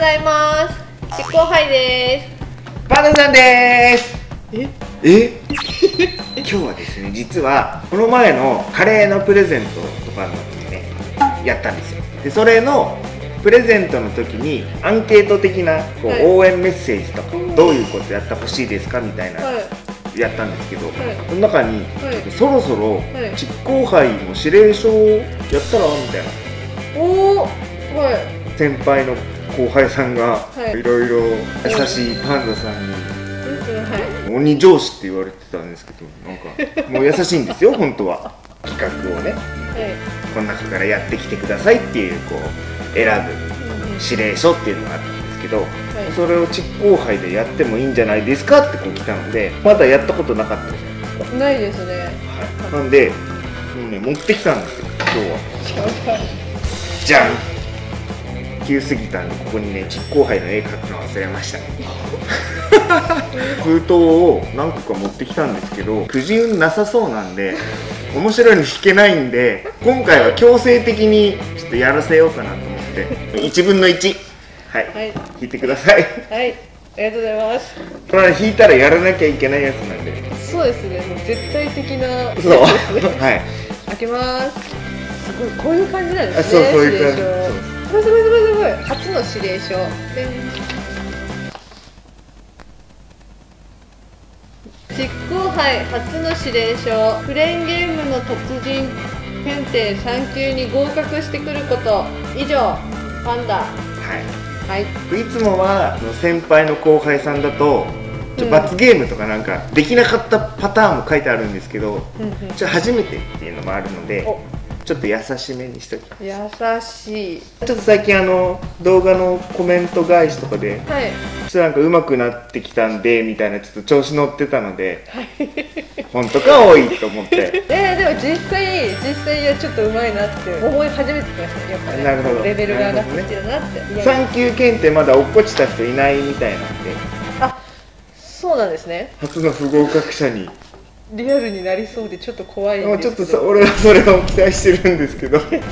ざいます。実行杯です。 パンダさんです。今日はですね、実はこの前のカレーのプレゼントとかのね、やったんですよ。でそれのプレゼントの時にアンケート的なこう、応援メッセージとか、どういうことやってほしいですかみたいな、やったんですけど、その中に、そろそろ実行杯の指令書をやったらみたいな、先輩の後輩さんがいろいろ優しいパンダさんに鬼上司って言われてたんですけど、なんかもう優しいんですよ本当は。企画をね、この中からやってきてくださいっていうこう選ぶ指令書っていうのがあったんですけど、それを実行杯でやってもいいんじゃないですかってこう来たので、まだやったことなかったじゃないですか。 ないですね。 なんでもうね、持ってきたんですよ今日は。じゃん、急すぎたんで、ここにね実行杯の絵描くの忘れました。封筒を何個か持ってきたんですけど、くじ運なさそうなんで面白いの引けないんで、今回は強制的にちょっとやらせようかなと思って1分の1、引いてください。 はい、ありがとうございます。 これは引いたらやらなきゃいけないやつなんで。 そうですね、もう絶対的なやつですね。 はい、開けます。すごい、こういう感じなんですね。 そういう感じ。 すごい初の指令書。実行杯初の指令書。クレーンゲームの達人検定3級に合格してくること。以上、パンダ。いつもは先輩の後輩さんだと罰ゲームとかなんかできなかったパターンも書いてあるんですけど、初めてっていうのもあるので、ちょっと優しめにしときます。 優しい。 ちょっと最近動画のコメント返しとかで、ちょっとなんか上手くなってきたんでみたいな、ちょっと調子乗ってたので、本当か多いと思って。 でも実際はちょっと上手いなって思い始めてきましたね。やっぱね。なるほど。レベルが上がってきてるなって。 3級検定まだ落っこちた人いないみたいなんで。あ、 そうなんですね。 初の不合格者に。 リアルになりそうでちょっと怖いんですけど。 ちょっと俺はそれを期待してるんですけど。いや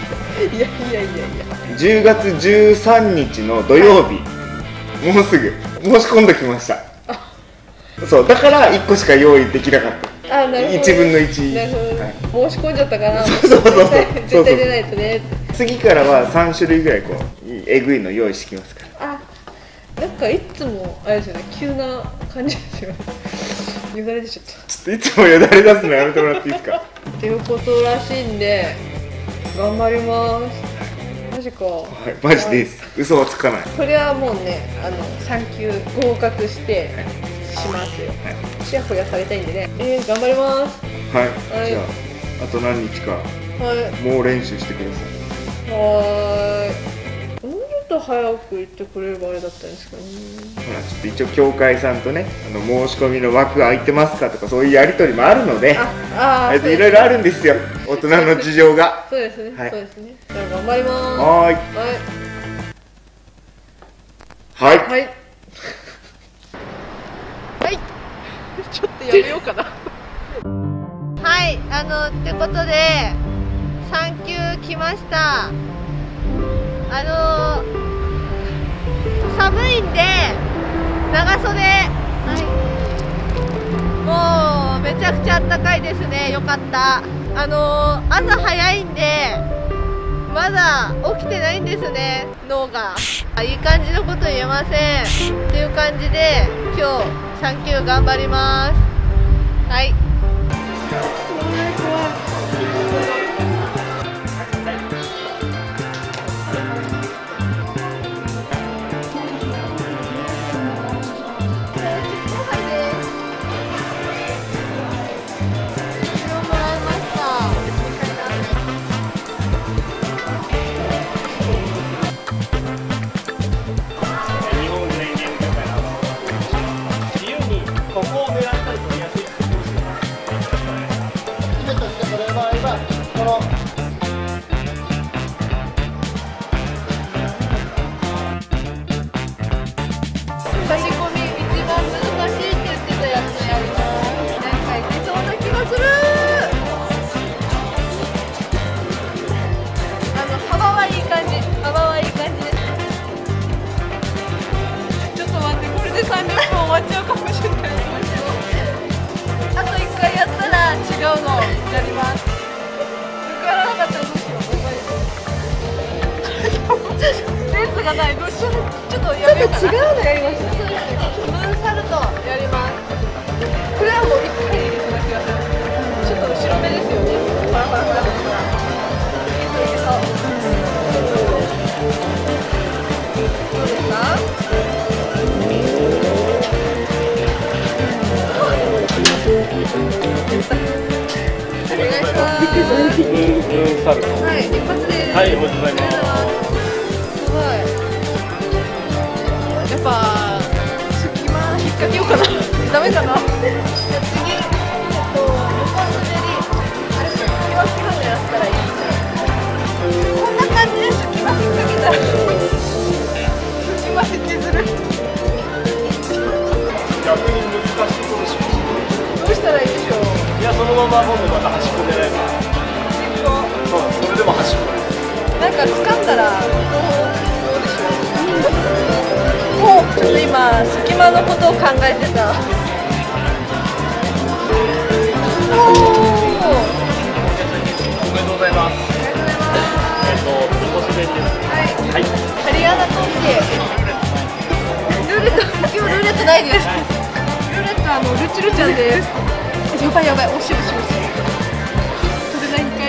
10月13日の土曜日、もうすぐ申し込んできました。そうだから1個しか用意できなかった。1分の1。 なるほど。申し込んじゃったかな。 そう絶対出ないとね。 次からは3種類ぐらいこうえぐいの用意してきますから。 なんかいつもあれですよね、急な感じですよね。よだれ出ちゃった。 ちょっといつもよだれ出すのやめてもらっていいですか。 っていうことらしいんで頑張ります。マジか。 マジです。嘘はつかない。 これはもうね、3級合格してしますよ。ちやほやされたいんでね。頑張ります。 じゃああと何日かもう練習してください。 もうちょっと早く言ってくれればあれだったんですけどね。 ちょっと一応協会さんとね、申し込みの枠空いてますかとか、そういうやり取りもあるので、いろいろあるんですよ、大人の事情が。 そうですね、そうですね。じゃあ頑張ります。はいちょっとやめようかな。ってことで3級来ました。寒いんで長袖、もうめちゃくちゃあったかいですね。よかった。朝早いんでまだ起きてないんですね、脳が。いい感じのこと言えませんっていう感じで、今日3級頑張ります。 ない。どうしよう。ちょっとやめようかな。ちょっと違うのやりましょう。そうですね。ムーンサルトやります。これはもう一回でいけそうな気がする。ちょっと後ろ目ですよね。ほらほらほらほら。いけそういけそう。どうですか？お願いします。はい、一発です。はい、おめでとうございます。すごい。やっぱ隙間引っ掛けようかな。ダメかな。じゃあ次、向こう滑り、あれ隙間引っ掛けやったらいい。こんな感じで隙間引っ掛けたら隙間引きずる。 逆に難しいことします。 どうしたらいいでしょう。 いや、そのまま今度また端っこ狙えば。そう、それでも端っこです。 なんか掴んだらどうでしょう。もうちょっと今隙間のことを考えてた。おお。 おめでとうございます。横滑りです。 はい。 はい。 ハリアナトンキ。ルーレット、今日ルーレットないです。ルーレットルチルちゃんです。やばいやばい、惜しい惜しい惜しい。取れないんかい。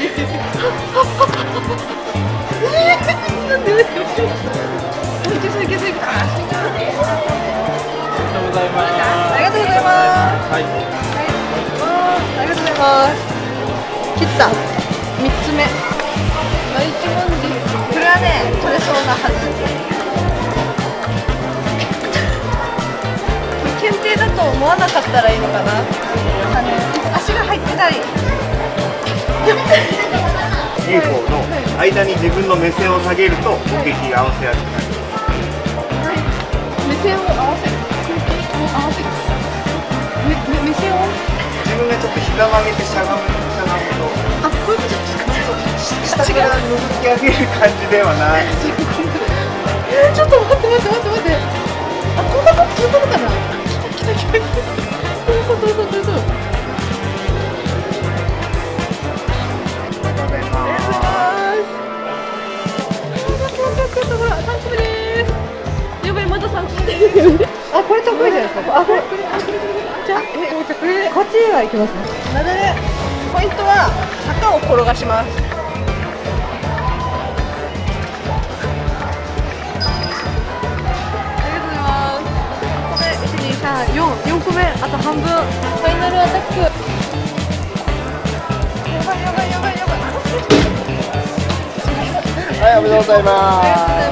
なんで？いけそういけそういけそう。ありがとうございます。ありがとうございます。はい。ありがとうございます。切った。3つ目。第一問題。これはね、取れそうなはず。検定だと思わなかったらいいのかな。足が入ってない。 UFO の間に自分の目線を下げると攻撃が合わせやすくなる。 目線を合わせる。目線を。 自分がちょっと膝曲げてしゃがむと。 あ、こういうことですか。 下から覗き上げる感じではない。 ちょっと待って。あ、こんなことそういうことかな。来た。どうぞ。ほら、3個目です。やばい、また3個目です。あ、これ得意じゃないですか。あ、これ。じゃあ、これこっちはいきますね。なるべくポイントは坂を転がします。4個目、あと半分。ファイナルアタック。やばい。 はい、おめでとうございます。